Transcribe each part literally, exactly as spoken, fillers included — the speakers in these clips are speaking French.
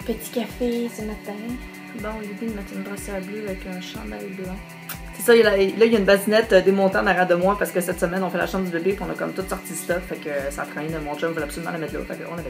petit café ce matin. Bon, l'idée de mettre une brassière bleue avec un chandail blanc. C'est ça, là, il y a une basinette démontée en arrière de moi parce que cette semaine, on fait la chambre du bébé et on a comme tout sorti de stock. Fait que ça traîne. Mon chum voulait absolument la mettre là. Fait qu'on l'avait là.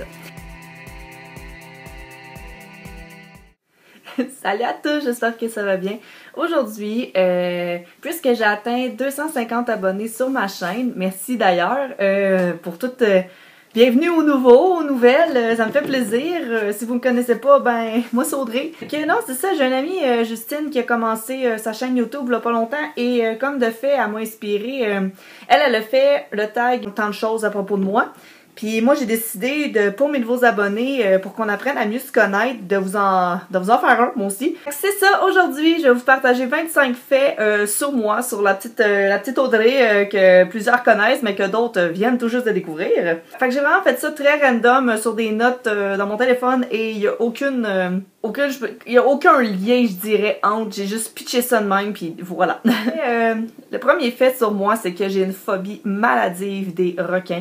Salut à tous, j'espère que ça va bien. Aujourd'hui, euh, puisque j'ai atteint deux cent cinquante abonnés sur ma chaîne, merci d'ailleurs euh, pour toute... Euh, bienvenue aux nouveaux, aux nouvelles, euh, ça me fait plaisir. Euh, si vous me connaissez pas, ben, moi c'est Audrey. Ok, non, c'est ça, j'ai une amie, euh, Justine, qui a commencé euh, sa chaîne YouTube il y a pas longtemps et euh, comme de fait, elle m'a inspirée. Euh, elle, elle a fait le tag tant de choses à propos de moi. Puis moi, j'ai décidé de, pour mes nouveaux abonnés, euh, pour qu'on apprenne à mieux se connaître, de vous en, de vous en faire un, moi aussi. C'est ça, aujourd'hui, je vais vous partager vingt-cinq faits euh, sur moi, sur la petite, euh, la petite Audrey euh, que plusieurs connaissent, mais que d'autres euh, viennent tout juste de découvrir. Fait que j'ai vraiment fait ça très random euh, sur des notes euh, dans mon téléphone et il y a aucune... Euh, aucune il y a aucun lien, je dirais, entre. J'ai juste pitché ça de même, puis voilà. euh, le premier fait sur moi, c'est que j'ai une phobie maladive des requins.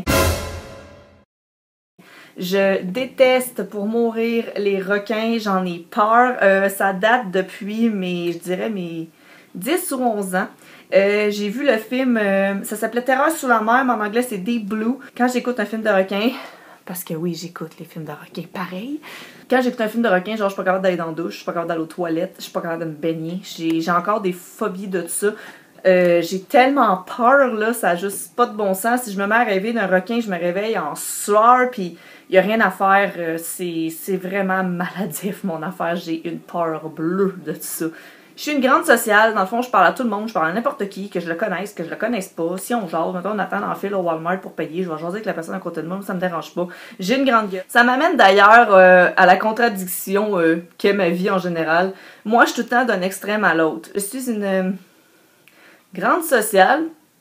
Je déteste pour mourir les requins, j'en ai peur. Euh, ça date depuis mes, je dirais, mes dix ou onze ans. Euh, j'ai vu le film, euh, ça s'appelait Terreur sous la mer, mais en anglais c'est Deep Blue. Quand j'écoute un film de requin, parce que oui, j'écoute les films de requin pareil. Quand j'écoute un film de requin, genre je suis pas capable d'aller dans la douche, je suis pas capable d'aller aux toilettes, je suis pas capable de me baigner. J'ai encore des phobies de ça. Euh, j'ai tellement peur, là, ça a juste pas de bon sens. Si je me mets à rêver d'un requin, je me réveille en sueur, puis il y a rien à faire. Euh, c'est vraiment maladif, mon affaire. J'ai une peur bleue de tout ça. Je suis une grande sociale. Dans le fond, je parle à tout le monde. Je parle à n'importe qui, que je le connaisse, que je le connaisse pas. Si on jase, maintenant on attend en file au Walmart pour payer, je vais jaser avec la personne à côté de moi, ça me dérange pas. J'ai une grande gueule. Ça m'amène d'ailleurs euh, à la contradiction euh, qu'est ma vie en général. Moi, je suis tout le temps d'un extrême à l'autre. Je suis une... Euh, grande sociale,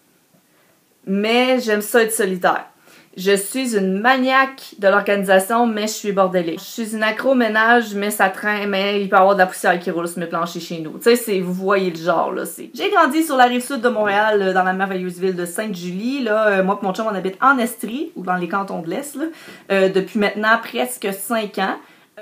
mais j'aime ça être solitaire. Je suis une maniaque de l'organisation, mais je suis bordélique. Je suis une accro-ménage, mais ça traîne, mais il peut y avoir de la poussière qui roule sur mes planchers chez nous. Tu sais, vous voyez le genre, là. J'ai grandi sur la rive sud de Montréal, dans la merveilleuse ville de Sainte-Julie. Là, euh, moi et mon chum, on habite en Estrie, ou dans les cantons de l'Est, là, euh, depuis maintenant presque cinq ans.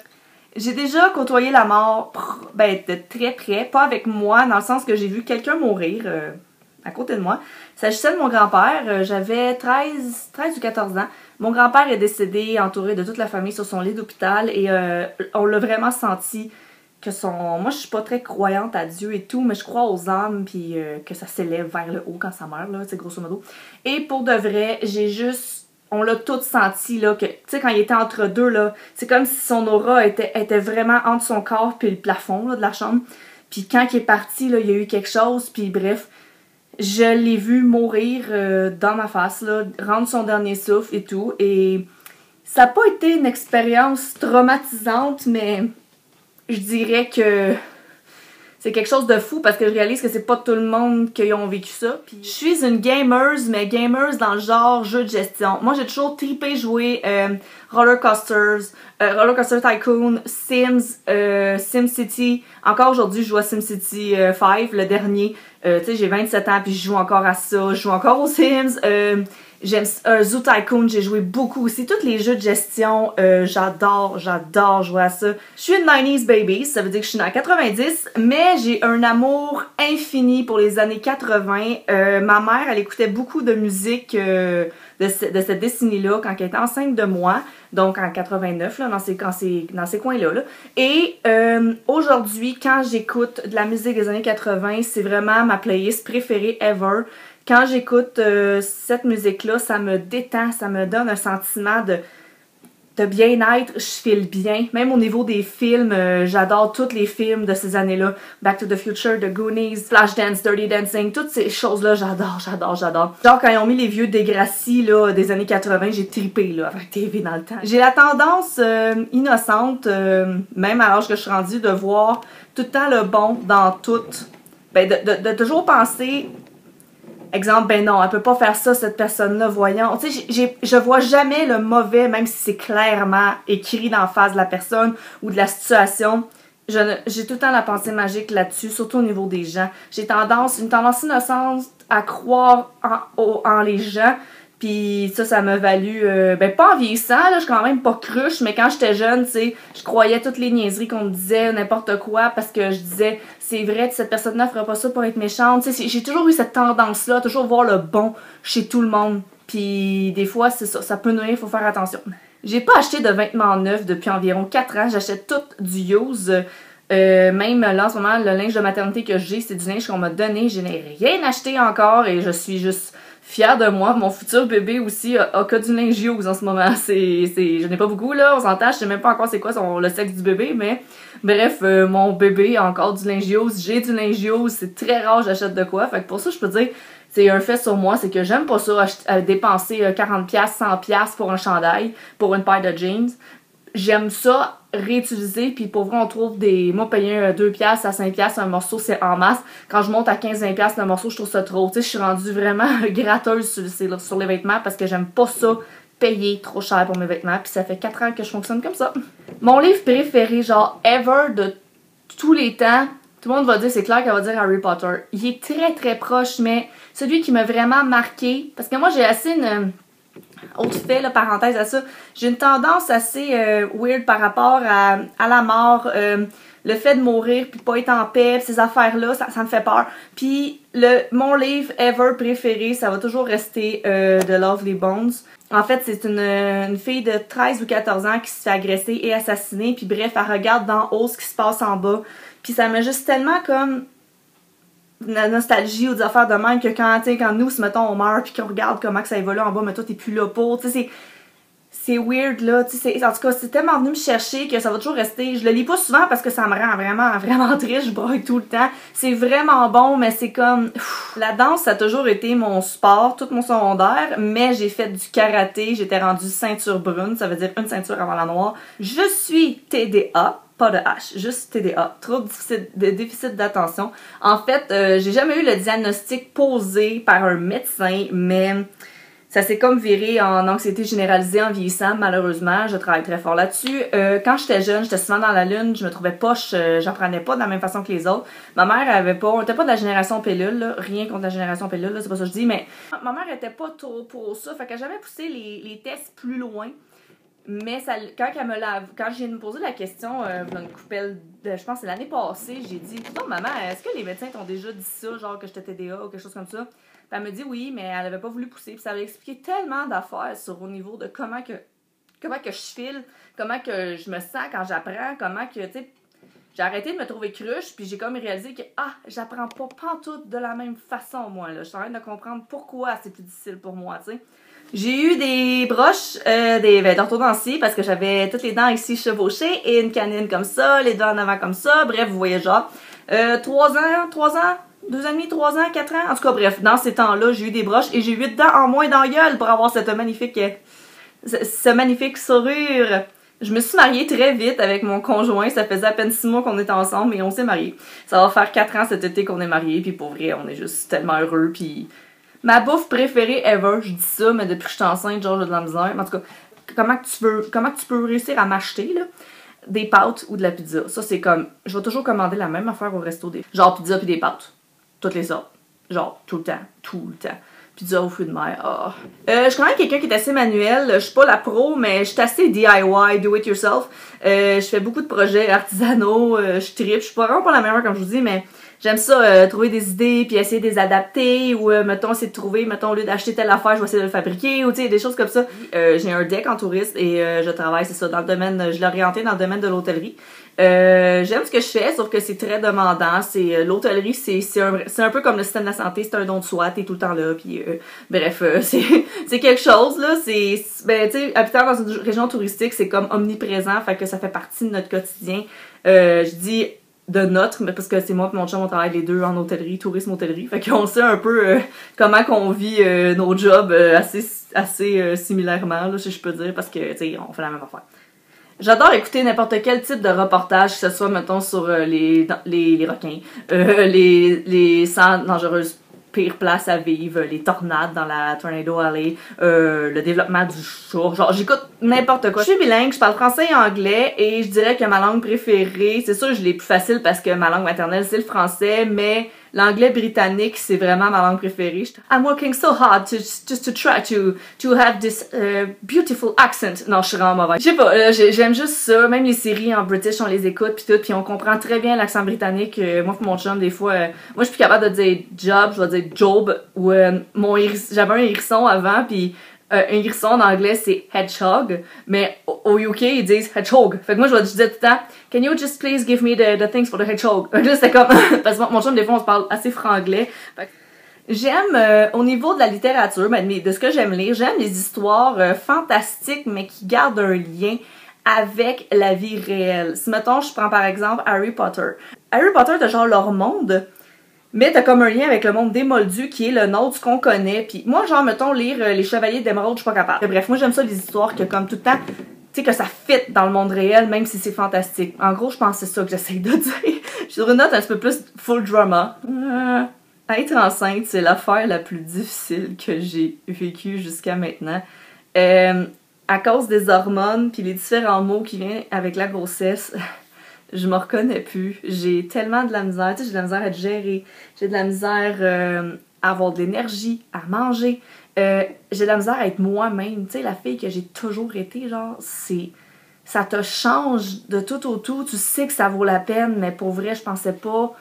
J'ai déjà côtoyé la mort, ben, de très près, pas avec moi, dans le sens que j'ai vu quelqu'un mourir euh, à côté de moi. Il s'agissait de mon grand-père, euh, j'avais treize, treize ou quatorze ans. Mon grand-père est décédé, entouré de toute la famille sur son lit d'hôpital, et euh, on l'a vraiment senti que son... Moi, je suis pas très croyante à Dieu et tout, mais je crois aux âmes, puis euh, que ça s'élève vers le haut quand ça meurt, là, c'est grosso modo. Et pour de vrai, j'ai juste... On l'a tous senti, là, que, tu sais, quand il était entre deux, là, c'est comme si son aura était, était vraiment entre son corps puis le plafond, là, de la chambre. Puis quand il est parti, là, il y a eu quelque chose, puis bref, je l'ai vu mourir euh, dans ma face, là, rendre son dernier souffle et tout, et ça n'a pas été une expérience traumatisante, mais je dirais que... c'est quelque chose de fou parce que je réalise que c'est pas tout le monde qui ont vécu ça. Puis je suis une gamer, mais gamer dans le genre jeu de gestion. Moi, j'ai toujours trippé jouer euh, Roller Coasters, euh, Roller Coaster Tycoon, Sims, euh, SimCity. Encore aujourd'hui, je joue à SimCity euh, cinq, le dernier. Euh, tu sais, j'ai vingt-sept ans puis je joue encore à ça. Je joue encore aux Sims. Euh, J'aime euh, Zoo Tycoon, j'ai joué beaucoup aussi. Tous les jeux de gestion, euh, j'adore, j'adore jouer à ça. Je suis une nineties baby, ça veut dire que je suis née en quatre-vingt-dix, mais j'ai un amour infini pour les années quatre-vingts. Euh, ma mère, elle écoutait beaucoup de musique euh, de, ce, de cette décennie-là quand elle était enceinte de moi, donc en quatre-vingt-neuf, là, dans ces, dans ces, dans ces coins-là. Là. Et euh, aujourd'hui, quand j'écoute de la musique des années quatre-vingts, c'est vraiment ma playlist préférée ever. Quand j'écoute euh, cette musique-là, ça me détend, ça me donne un sentiment de, de bien-être, je file bien. Même au niveau des films, euh, j'adore tous les films de ces années-là. Back to the Future, The Goonies, Flashdance, Dirty Dancing, toutes ces choses-là, j'adore, j'adore, j'adore. Genre quand ils ont mis les vieux Degrassi là, des années quatre-vingts, j'ai trippé là, avec T V dans le temps. J'ai la tendance euh, innocente, euh, même à l'âge que je suis rendue, de voir tout le temps le bon dans tout. Ben, de, de, de toujours penser... Exemple, ben non, elle peut pas faire ça, cette personne-là, voyons. Tu sais, je vois jamais le mauvais, même si c'est clairement écrit dans la face de la personne ou de la situation. J'ai tout le temps la pensée magique là-dessus, surtout au niveau des gens. J'ai tendance, une tendance innocente à croire en, en les gens, Puis ça, ça m'a valu, euh, ben pas en vieillissant, là, je suis quand même pas cruche, mais quand j'étais jeune, tu sais, je croyais toutes les niaiseries qu'on me disait, n'importe quoi, parce que je disais, c'est vrai, cette personne-là fera pas ça pour être méchante. Tu sais, j'ai toujours eu cette tendance-là, toujours voir le bon chez tout le monde. Puis des fois, c'est ça, ça peut nuire, faut faire attention. J'ai pas acheté de vêtements neufs depuis environ quatre ans, j'achète tout du use. Euh, même là en ce moment, le linge de maternité que j'ai, c'est du linge qu'on m'a donné, je n'ai rien acheté encore et je suis juste fière de moi. Mon futur bébé aussi a, a que du linge use en ce moment. C'est, c'est, je n'ai pas beaucoup là, on s'entend, je sais même pas encore c'est quoi son, le sexe du bébé, mais bref, euh, mon bébé a encore du linge use, j'ai du linge use, c'est très rare j'achète de quoi. Fait que pour ça, je peux dire, c'est un fait sur moi, c'est que j'aime pas ça, acheter, euh, dépenser quarante dollars, cent dollars pour un chandail, pour une paire de jeans. J'aime ça réutiliser, puis pour vrai, on trouve des... Moi, payer deux dollars à cinq dollars un morceau, c'est en masse. Quand je monte à quinze à vingt dollars le morceau, je trouve ça trop. Tu sais, je suis rendue vraiment gratteuse sur, sur les vêtements parce que j'aime pas ça, payer trop cher pour mes vêtements, puis ça fait quatre ans que je fonctionne comme ça. Mon livre préféré, genre, ever, de tous les temps, tout le monde va dire, c'est clair qu'elle va dire Harry Potter. Il est très, très proche, mais celui qui m'a vraiment marqué, parce que moi, j'ai assez une... Autre fait, là, parenthèse à ça, j'ai une tendance assez euh, weird par rapport à, à la mort, euh, le fait de mourir puis de pas être en paix, ces affaires-là, ça, ça me fait peur. Puis le mon livre ever préféré, ça va toujours rester euh, The Lovely Bones. En fait, c'est une, une fille de treize ou quatorze ans qui se fait agresser et assassiner, puis bref, elle regarde d'en haut ce qui se passe en bas. Puis ça m'a juste tellement comme... la nostalgie ou des affaires de même que quand, tu sais, quand nous, mettons, on meurt puis qu'on regarde comment que ça évolue en bas, mais toi, t'es plus là pour, tu sais, c'est... C'est weird, là, tu sais, en tout cas, c'est tellement venu me chercher que ça va toujours rester... Je le lis pas souvent parce que ça me rend vraiment, vraiment triste, je braille tout le temps. C'est vraiment bon, mais c'est comme... Pff, la danse, ça a toujours été mon sport, tout mon secondaire, mais j'ai fait du karaté, j'étais rendue ceinture brune, ça veut dire une ceinture avant la noire. Je suis T D A. Pas de H, juste T D A, trouble de déficit d'attention. En fait, euh, j'ai jamais eu le diagnostic posé par un médecin, mais ça s'est comme viré en anxiété généralisée en vieillissant, malheureusement. Je travaille très fort là-dessus. Euh, quand j'étais jeune, j'étais souvent dans la lune, je me trouvais poche, euh, j'apprenais pas de la même façon que les autres. Ma mère avait pas, on était pas de la génération pilule, là, rien contre la génération pilule, c'est pas ça que je dis, mais ma mère était pas trop pour ça, fait qu'elle a jamais poussé les, les tests plus loin. Mais ça, quand elle me l'a, quand j'ai posé la question, euh, une coupelle de, je pense que c'est l'année passée, j'ai dit, putain maman, est-ce que les médecins t'ont déjà dit ça, genre que j'étais T D A ou quelque chose comme ça? Puis elle me dit oui, mais elle avait pas voulu pousser. Puis ça avait expliqué tellement d'affaires sur au niveau de comment que, comment que je file, comment que je me sens quand j'apprends, comment que, tu sais, j'ai arrêté de me trouver cruche, puis j'ai comme réalisé que, ah, j'apprends pas pantoute de la même façon, moi, là. Je suis en train de comprendre pourquoi c'est plus difficile pour moi, tu sais. J'ai eu des broches, euh, des ben, d'orthodontie parce que j'avais toutes les dents ici chevauchées et une canine comme ça, les dents en avant comme ça. Bref, vous voyez genre. Euh, trois ans, trois ans, deux ans et demi, trois ans, quatre ans. En tout cas, bref, dans ces temps-là, j'ai eu des broches et j'ai huit dents en moins dans la gueule pour avoir cette magnifique, euh, ce, ce magnifique sourire. Je me suis mariée très vite avec mon conjoint. Ça faisait à peine six mois qu'on était ensemble et on s'est mariés. Ça va faire quatre ans cet été qu'on est mariés. Puis pour vrai, on est juste tellement heureux. Puis ma bouffe préférée ever, je dis ça, mais depuis que je suis enceinte, genre j'ai de la misère. Mais en tout cas, comment que tu veux, comment que tu peux réussir à m'acheter, là, des pâtes ou de la pizza? Ça, c'est comme, je vais toujours commander la même affaire au resto. Des... Genre pizza puis des pâtes. Toutes les sortes. Genre, tout le temps. Tout le temps. Pizza aux fruits de mer. Oh. Euh, je suis quand même quelqu'un qui est assez manuel. Je suis pas la pro, mais je suis assez D I Y, do it yourself. Euh, je fais beaucoup de projets artisanaux. Euh, je tripe. Je suis pas vraiment pas la meilleure, comme je vous dis, mais j'aime ça, euh, trouver des idées, puis essayer de les adapter, ou, euh, mettons, essayer de trouver, mettons, au lieu d'acheter telle affaire, je vais essayer de le fabriquer, ou, tu sais, des choses comme ça. Euh, j'ai un deck en tourisme, et euh, je travaille, c'est ça, dans le domaine, je l'ai orienté dans le domaine de l'hôtellerie. Euh, j'aime ce que je fais, sauf que c'est très demandant. C'est euh, l'hôtellerie, c'est c'est un, c'est un peu comme le système de la santé, c'est un don de soi, t'es tout le temps là, puis euh, bref, euh, c'est c'est quelque chose, là, c'est, ben, tu sais, habitant dans une région touristique, c'est comme omniprésent, fait que ça fait partie de notre quotidien. Euh, je dis de notre, mais parce que c'est moi et mon chum, on travaille les deux en hôtellerie, tourisme hôtellerie, fait qu'on sait un peu euh, comment qu'on vit euh, nos jobs euh, assez assez euh, similairement, là, si je peux dire, parce que, tu sais, on fait la même affaire. J'adore écouter n'importe quel type de reportage, que ce soit, mettons, sur euh, les, les, les requins, euh, les, les cent dangereuses pires places à vivre, les tornades dans la Tornado Alley, euh, le développement du chat, genre j'écoute n'importe quoi. Je suis bilingue, je parle français et anglais, et je dirais que ma langue préférée, c'est sûr je l'ai plus facile parce que ma langue maternelle c'est le français, mais l'anglais britannique, c'est vraiment ma langue préférée. I'm working so hard to, just to try to, to have this uh, beautiful accent. Non, je suis vraiment mauvaise. Je sais pas, j'aime juste ça. Même les séries en British, on les écoute pis tout, pis on comprend très bien l'accent britannique. Euh, moi pis mon chum, des fois, euh, moi je suis plus capable de dire job, je vais dire job. Ou euh, mon j'avais un hérisson avant, pis Euh, un hérisson en anglais c'est hedgehog, mais au, au U K ils disent hedgehog. Fait que moi je vais dire tout le temps, can you just please give me the, the things for the hedgehog? Là c'était comme, parce que mon chum des fois on se parle assez franglais. J'aime, euh, au niveau de la littérature, ben, de ce que j'aime lire, j'aime les histoires euh, fantastiques mais qui gardent un lien avec la vie réelle. Si mettons je prends par exemple Harry Potter. Harry Potter t'as genre leur monde, mais t'as comme un lien avec le monde des Moldus qui est le nôtre, ce qu'on connaît. Puis moi, genre, mettons, lire euh, Les Chevaliers d'Émeraude, je suis pas capable. Bref, moi, j'aime ça, les histoires que, comme tout le temps, tu sais, que ça fit dans le monde réel, même si c'est fantastique. En gros, je pense que c'est ça que j'essaie de dire. Je suis sur une note un petit peu plus full drama. Euh, être enceinte, c'est l'affaire la plus difficile que j'ai vécue jusqu'à maintenant. Euh, à cause des hormones, puis les différents mots qui viennent avec la grossesse... Je me reconnais plus. J'ai tellement de la misère. Tu sais, j'ai de la misère à être gérée. J'ai de la misère euh, à avoir de l'énergie, à manger. Euh, j'ai de la misère à être moi-même. Tu sais, la fille que j'ai toujours été, genre, c'est... Ça te change de tout au tout. Tu sais que ça vaut la peine, mais pour vrai, je pensais pas...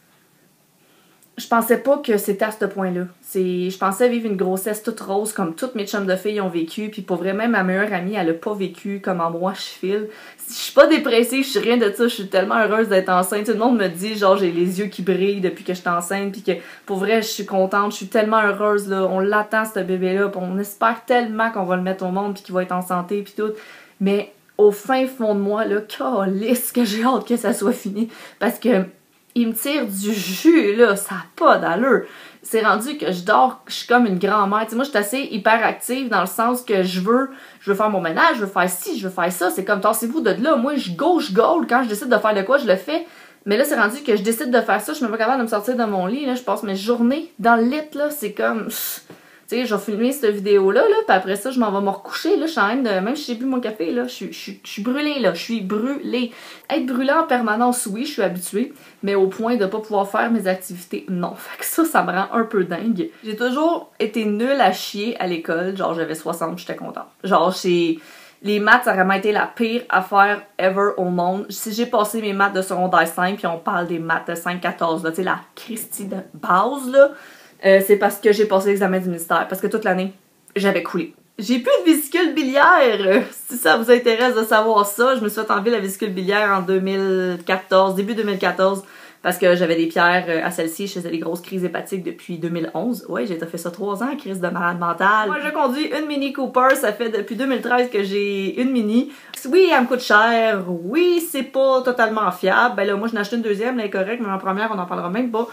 Je pensais pas que c'était à ce point-là. C'est, je pensais vivre une grossesse toute rose comme toutes mes chums de filles ont vécu. Puis pour vrai, même ma meilleure amie, elle a pas vécu comme en moi je file. Je suis pas dépressive, je suis rien de ça. Je suis tellement heureuse d'être enceinte. Tout le monde me dit genre j'ai les yeux qui brillent depuis que je suis enceinte. Puis que pour vrai, je suis contente. Je suis tellement heureuse là. On l'attend ce bébé-là. Puis on espère tellement qu'on va le mettre au monde puis qu'il va être en santé puis tout. Mais au fin fond de moi là, calisse que j'ai hâte que ça soit fini parce que il me tire du jus, là, ça n'a pas d'allure. C'est rendu que je dors, je suis comme une grand-mère. Tu sais, moi, je suis assez hyperactive dans le sens que je veux, je veux faire mon ménage, je veux faire ci, je veux faire ça. C'est comme, tassez-vous de là. Moi, je go, je goal. Quand je décide de faire de quoi, je le fais. Mais là, c'est rendu que je décide de faire ça, je suis même pas capable de me sortir de mon lit. Là, je passe mes journées dans le lit, là. C'est comme... Tu sais, je vais filmer cette vidéo-là, là, puis après ça, je m'en vais me recoucher, là, je suis en train de... Même si j'ai bu mon café, là, je suis, je suis, je suis brûlée, là, je suis brûlée. Être brûlée en permanence, oui, je suis habituée, mais au point de pas pouvoir faire mes activités, non. Fait que ça, ça me rend un peu dingue. J'ai toujours été nulle à chier à l'école, genre j'avais soixante, j'étais contente. Genre, c'est... Les maths, ça a vraiment été la pire affaire ever au monde. Si j'ai passé mes maths de secondaire cinq, puis on parle des maths de cinq quatorze, là, tu sais, la Christie de base, là, Euh, c'est parce que j'ai passé l'examen du ministère, parce que toute l'année, j'avais coulé. J'ai plus de vésicule biliaire! Si ça vous intéresse de savoir ça, je me suis fait enlever la vésicule biliaire en deux mille quatorze, début deux mille quatorze, parce que j'avais des pierres à celle-ci, je faisais des grosses crises hépatiques depuis deux mille onze. Ouais, j'ai fait ça trois ans, crise de malade mentale. Moi, je conduis une Mini Cooper, ça fait depuis deux mille treize que j'ai une Mini. Oui, elle me coûte cher, oui, c'est pas totalement fiable. Ben là, moi, je n'ai acheté une deuxième, elle est correcte, mais ma première, on en parlera même pas.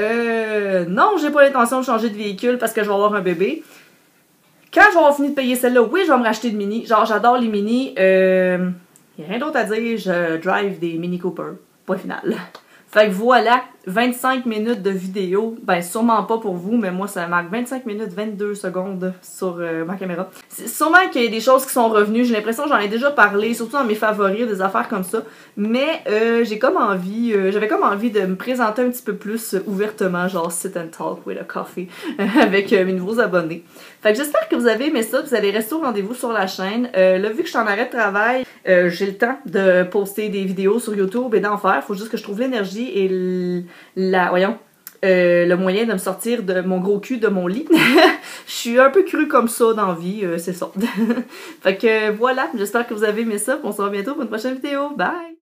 Euh, non, j'ai pas l'intention de changer de véhicule parce que je vais avoir un bébé. Quand je vais avoir fini de payer celle-là, oui, je vais me racheter une Mini. Genre, j'adore les Mini. Euh, y a rien d'autre à dire, je drive des Mini Cooper. Point final. Fait que voilà, vingt-cinq minutes de vidéo. Ben, sûrement pas pour vous, mais moi, ça marque vingt-cinq minutes, vingt-deux secondes sur euh, ma caméra. C'est sûrement qu'il y a des choses qui sont revenues. J'ai l'impression que j'en ai déjà parlé, surtout dans mes favoris, des affaires comme ça. Mais euh, j'ai comme envie, euh, j'avais comme envie de me présenter un petit peu plus ouvertement, genre sit and talk with a coffee, avec euh, mes nouveaux abonnés. Fait que j'espère que vous avez aimé ça, que vous allez rester au rendez-vous sur la chaîne. Euh, là, vu que je suis en arrêt de travail, euh, j'ai le temps de poster des vidéos sur YouTube et d'en faire. Faut juste que je trouve l'énergie et la, voyons, euh, le moyen de me sortir de mon gros cul de mon lit. Je suis un peu crue comme ça dans la vie, euh, c'est ça. Fait que voilà, j'espère que vous avez aimé ça. On se revoit bientôt pour une prochaine vidéo. Bye!